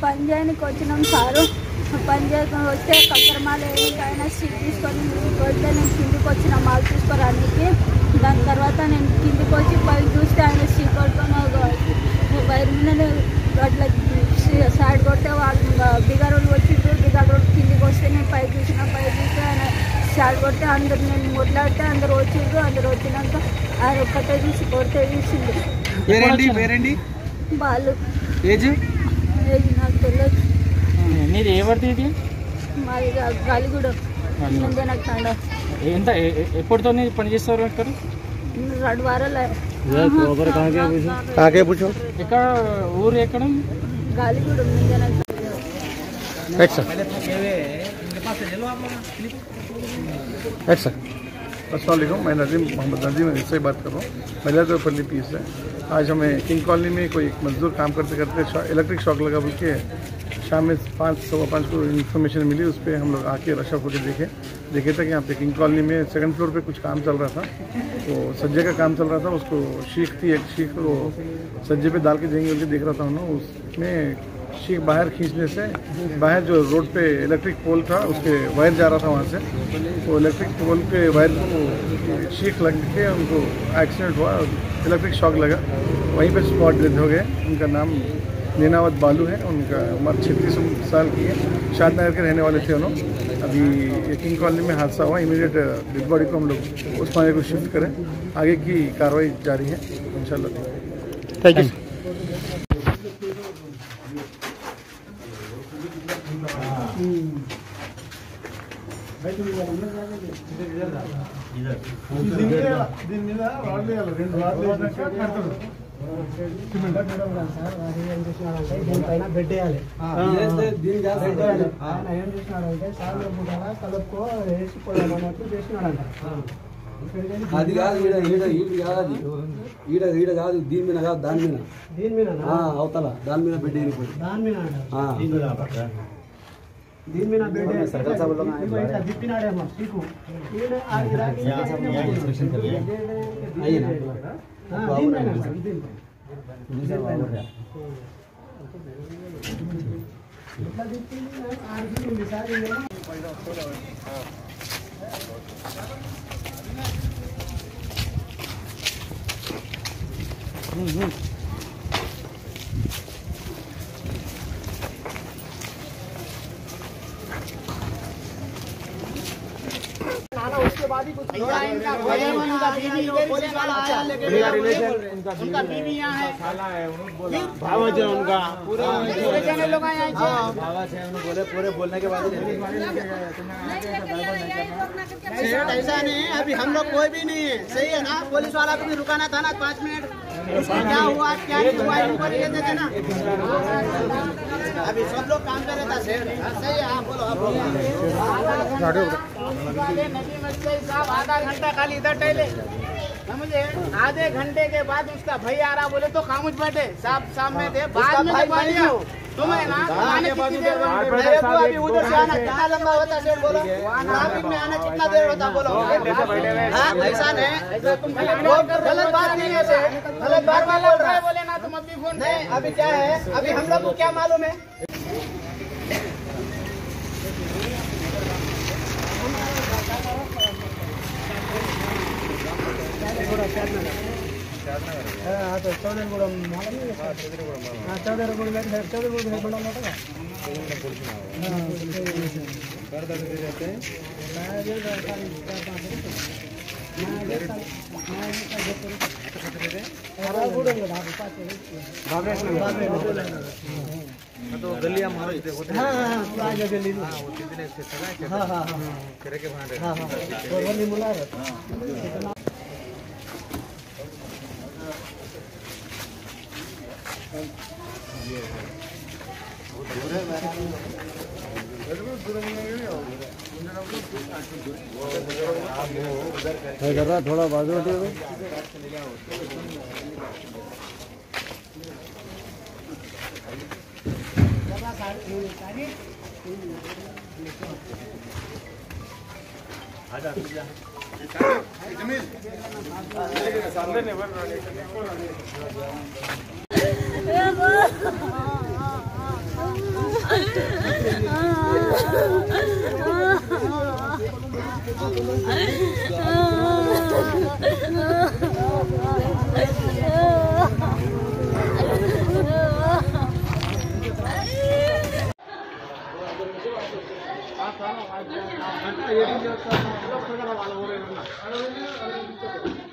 పని చేయడానికి వచ్చినాం సారు. పని చేయకుండా వస్తే కక్కరమాల ఆయన సీట్ తీసుకొని వస్తే నేను కిందికి వచ్చిన మాల్ తీసుకోరానికి. దాని తర్వాత నేను కిందికి వచ్చి పైకి చూస్తే ఆయన సీట్ కొట్టుకొని వైర్ మీద అట్లా సైడ్ కొడితే వాళ్ళు బిగార్ రోడ్డు వచ్చిండ్రు. బిగార్ రోడ్డు కిందికి వస్తే నేను పైకి చూసిన. పైకి చూస్తే ఆయన సైడ్ కొడితే అందరు నేను మొదలాడితే అందరు వచ్చిండ్రు. అందరు వచ్చినాక ఆయన ఒక్కటే చూసి కొడితే చూసిండు. బాలు ఏజ్ నాకు తెలియదు. మీరు ఏ పడితే ఇది మాది గాలిగూడ ముందే నాకు తండ. ఎంత ఎప్పటితో పని చేస్తారు ఇక్కడ? 2 వారాలు. ఎక్కడ ఊరు ఎక్కడ? గాలిగూడ ముందే నాకు. अस्सलाम वालेकुम, मैं नजीम मोहम्मद नजीम इससे बात कर रहा हूँ। महिलापल्ली पीस है। आज हमें किंग कॉलोनी में कोई एक मजदूर काम करते करते इलेक्ट्रिक शॉक लगा बोल के शाम में 5:15 को इन्फॉर्मेशन मिली। उस पर हम लोग आके रश होकर देखे था कि यहाँ पे किंग कॉलोनी में 2nd फ्लोर पे कुछ काम चल रहा था। तो सज्जे का काम चल रहा था। उसको शीख थी, एक शीख को सज्जे पे डाल के देंगे बोल के देख रहा था उन्होंने। उसमें शीख बाहर खींचने से बाहर जो रोड पे इलेक्ट्रिक पोल था उसके वायर जा रहा था वहाँ से। तो इलेक्ट्रिक पोल पे वायर को शीख लग के उनको एक्सीडेंट हुआ, इलेक्ट्रिक शॉक लगा, वहीं पे स्पॉट डेथ हो गए। उनका नाम नीनावत बालू है। उनका उम्र 36 साल की है। शादनगर के रहने वाले थे उन्होंने। अभी किंग कॉलोनी में हादसा हुआ। इमीडिएट डेड बॉडी को हम लोग उस थाने को शिफ्ट करें। आगे की कार्रवाई जारी है इंशाल्लाह। Thank you. దీనిపైన బెడ్ వేయాలి. ఆయన ఏం చేసినాడంటే సాయంత్రం పూట కలుపుకో వేసిపోయామన్నట్టు చేసినాడంట. అది కాదు, ఈడ కాదు, దీని మీద కాదు, దాని మీద అవతల దాని మీద బెడ్ వెళ్ళిపోయింది. దాని మీద దీని మీద బెడ్ తిప్పినాడేమో సీకు. उसके बाद ही कुछ उनका बीवी यहाँ है, उनका पूरे लोग बोले पूरे बोलने के बाद ऐसा नहीं है। अभी हम लोग कोई भी नहीं है, सही है ना। पुलिस वाला को भी रुकाना था ना 5 मिनट। क्या हुआ क्या नहीं हुआ इंक्वायरी लेते थे ना। अभी सब लोग काम कर रहे था। सही है, आप बोलो, आप बोलो। साहब आधा घंटा खाली इधर टहले, समझे। आधे घंटे के बाद उसका भाई आ रहा बोले तो खामोश बैठे। साहब सामने थे, बाद में तुम्हें ना आने कितनी देर मेरे को अभी उधर से आना कितना लंबा होता है बोलो। ट्रैफिक में आना कितना देर होता बोलो। ऐसा नहीं, गलत बात नहीं है सर, गलत बात बोल रहा है बोले ना तुम अभी फोन नहीं। अभी क्या है, अभी हम लोग को क्या मालूम है। చౌదరిగూడెం तो गलिया मारो गली थोड़ा बाजू हटे आजा వాళ్ళ ఊరు